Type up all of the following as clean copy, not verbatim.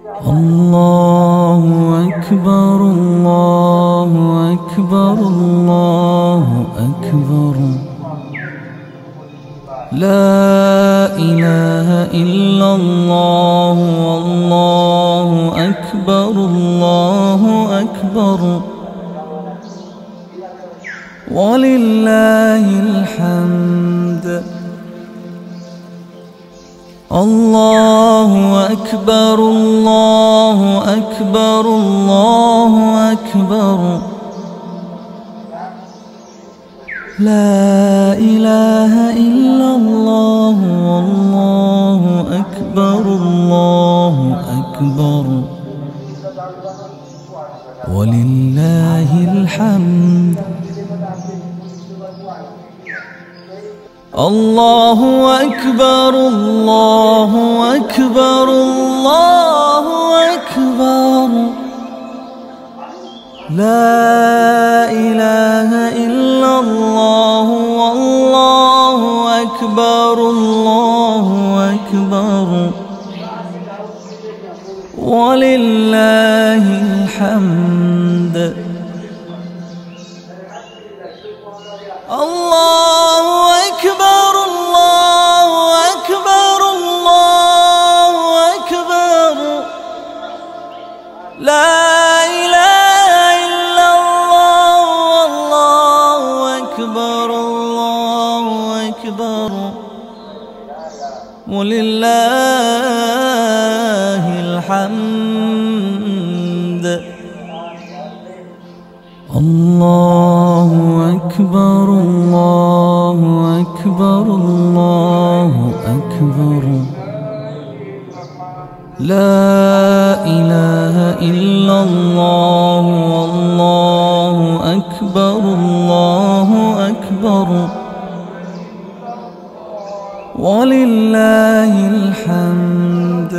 الله أكبر الله أكبر الله أكبر. لا إله إلا الله والله أكبر الله أكبر ولله الحمد. الله أكبر الله أكبر الله أكبر. لا إله إلا الله والله أكبر الله أكبر ولله الحمد. الله أكبر الله أكبر الله أكبر. لا إله إلا الله والله أكبر الله أكبر ولله الحمد. الله أكبر الله أكبر الله أكبر. لا إله إلا الله والله أكبر الله أكبر ولله الحمد. الله أكبر الله أكبر الله أكبر. لا إله إلا الله والله أكبر الله أكبر ولله الحمد.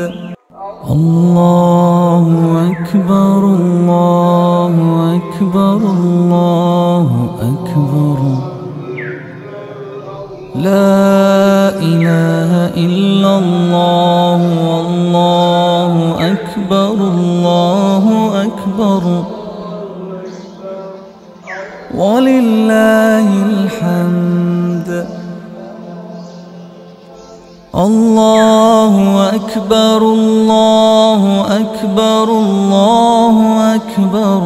الله أكبر الله أكبر الله أكبر. لا إله إلا الله والله أكبر الله أكبر ولله الحمد. الله أكبر الله أكبر الله أكبر.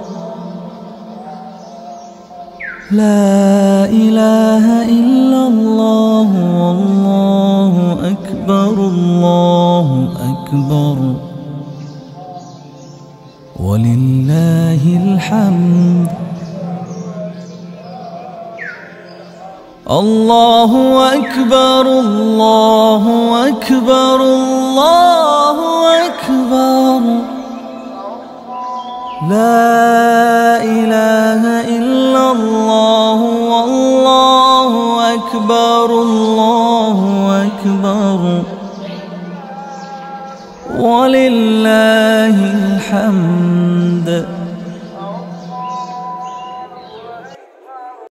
لا إله إلا الله والله أكبر الله أكبر ولله الحمد. الله أكبر الله أكبر الله أكبر. لا إله إلا الله والله أكبر الله أكبر ولله الحمد.